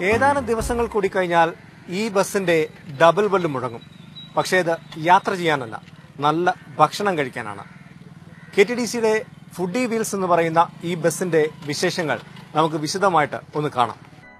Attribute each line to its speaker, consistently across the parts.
Speaker 1: ഏതാനും ദിവസങ്ങൾ കൂടി കഴിഞ്ഞാൽ ഈ ബസിന്റെ ഡബിൾ ബെല്ല് മുഴങ്ങും. പക്ഷേ ഇത് യാത്ര ചെയ്യാനല്ല, നല്ല ഭക്ഷണം കഴിക്കാനാണ്. KTDCയുടെ ഫുഡി വീൽസ് എന്ന് പറയുന്ന ഈ ബസിന്റെ വിശേഷങ്ങൾ നമുക്ക് വിശദമായിട്ട് ഒന്ന് കാണാം.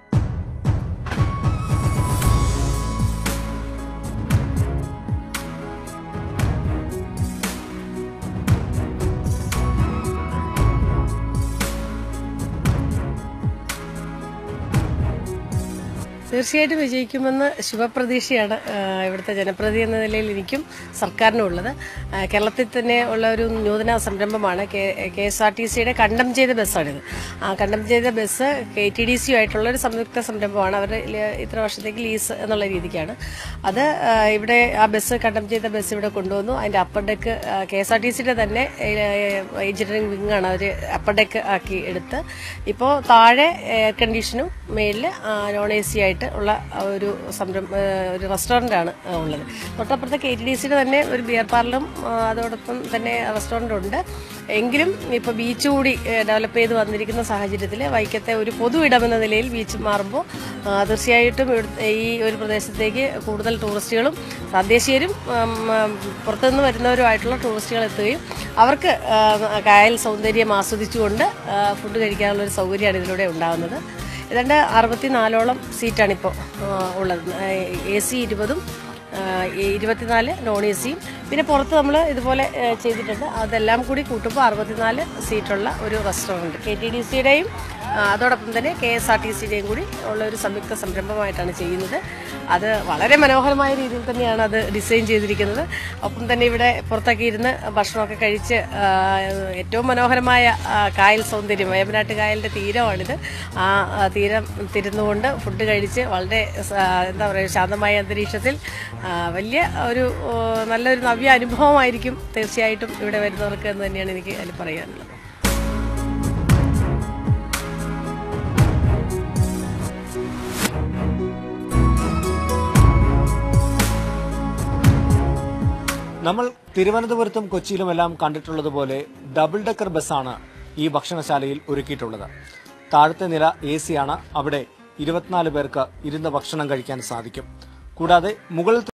Speaker 2: തീർച്ചയായിട്ടും വിജയിക്കുമെന്ന് ശുഭപ്രതീക്ഷയാണ് ഇവിടുത്തെ ജനപ്രതിനിധി എന്ന നിലയിൽ എനിക്കും സർക്കാരിനും ഉള്ളത്. കേരളത്തിൽ തന്നെ ഉള്ള ഒരു നൂതന സംരംഭമാണ് KSRTCയുടെ കണ്ടം ചെയ്ത ബസ്സാണിത്. ആ കണ്ടം ചെയ്ത ബസ് KTDC ആയിട്ടുള്ള ഒരു സംയുക്ത സംരംഭമാണ്. അവർ ഇത്ര വർഷത്തേക്ക് ലീസ് എന്നുള്ള രീതിക്കാണ് അത്. ഇവിടെ ആ ബസ് കണ്ടം ചെയ്ത ബസ് ഇവിടെ കൊണ്ടുവന്നു. അതിന്റെ അപ്പർ ഡെക്ക് KSRTCയുടെ തന്നെ എഞ്ചിനീയറിംഗ് വിങ്ങാണ് അവർ അപ്പർ ഡെക്ക് ആക്കി എടുത്ത്. ഇപ്പോൾ താഴെ എയർ കണ്ടീഷനും മേളിൽ നോൺ AC ആയിട്ട് ഉള്ള ഒരു റെസ്റ്റോറന്റ് ആണ് ഉള്ളത്. തൊട്ടപ്പുറത്തെ KTDCയുടെ തന്നെ ഒരു ബിയർ പാർലറും അതോടൊപ്പം തന്നെ റെസ്റ്റോറന്റ് ഉണ്ട്. എങ്കിലും ഇപ്പൊ ബീച്ച് കൂടി ഡെവലപ്പ് ചെയ്ത് വന്നിരിക്കുന്ന സാഹചര്യത്തിൽ വൈക്കത്തെ ഒരു പൊതു ഇടമെന്ന നിലയിൽ ബീച്ച് മാറുമ്പോൾ തീർച്ചയായിട്ടും ഈ ഒരു പ്രദേശത്തേക്ക് കൂടുതൽ ടൂറിസ്റ്റുകളും തദ്ദേശീയരും പുറത്തുനിന്ന് വരുന്നവരുമായിട്ടുള്ള ടൂറിസ്റ്റുകൾ എത്തുകയും അവർക്ക് കായൽ സൗന്ദര്യം ആസ്വദിച്ചുകൊണ്ട് ഫുഡ് കഴിക്കാനുള്ള ഒരു സൗകര്യമാണ് ഇതിലൂടെ ഉണ്ടാകുന്നത്. ഏതാണ്ട് 64ഓളം സീറ്റാണിപ്പോൾ ഉള്ളത്. AC 20, 24 നോൺ ACയും പിന്നെ പുറത്ത് നമ്മൾ ഇതുപോലെ ചെയ്തിട്ടുണ്ട്. അതെല്ലാം കൂടി കൂട്ടുമ്പോൾ 64 സീറ്റുള്ള ഒരു റെസ്റ്റോറൻറ്റ് KTDCയുടെയും അതോടൊപ്പം തന്നെ KSRTCയുടെയും കൂടി ഉള്ള ഒരു സംയുക്ത സംരംഭമായിട്ടാണ് ചെയ്യുന്നത്. അത് വളരെ മനോഹരമായ രീതിയിൽ തന്നെയാണ് അത് ഡിസൈൻ ചെയ്തിരിക്കുന്നത്. ഒപ്പം തന്നെ ഇവിടെ പുറത്തൊക്കെ ഇരുന്ന് ഭക്ഷണമൊക്കെ കഴിച്ച് ഏറ്റവും മനോഹരമായ കായൽ സൗന്ദര്യം, വേമ്പനാട്ട് കായലിൻ്റെ തീരമാണിത്. ആ തീരത്തിരുന്നുകൊണ്ട് ഫുഡ് കഴിച്ച് വളരെ എന്താ പറയുക ശാന്തമായ അന്തരീക്ഷത്തിൽ വലിയ ഒരു നല്ലൊരു നവ്യ അനുഭവമായിരിക്കും തീർച്ചയായിട്ടും ഇവിടെ വരുന്നവർക്ക് എന്ന് തന്നെയാണ് എനിക്ക് അതിൽ പറയാനുള്ളത്.
Speaker 1: നമ്മൾ തിരുവനന്തപുരത്തും കൊച്ചിയിലുമെല്ലാം കണ്ടിട്ടുള്ളതുപോലെ ഡബിൾ ഡെക്കർ ബസ്സാണ് ഈ ഭക്ഷണശാലയിൽ ഒരുക്കിയിട്ടുള്ളത്. താഴത്തെ നില AC ആണ്. അവിടെ 24 പേർക്ക് ഇരുന്ന് ഭക്ഷണം കഴിക്കാൻ സാധിക്കും. കൂടാതെ മുകളിൽ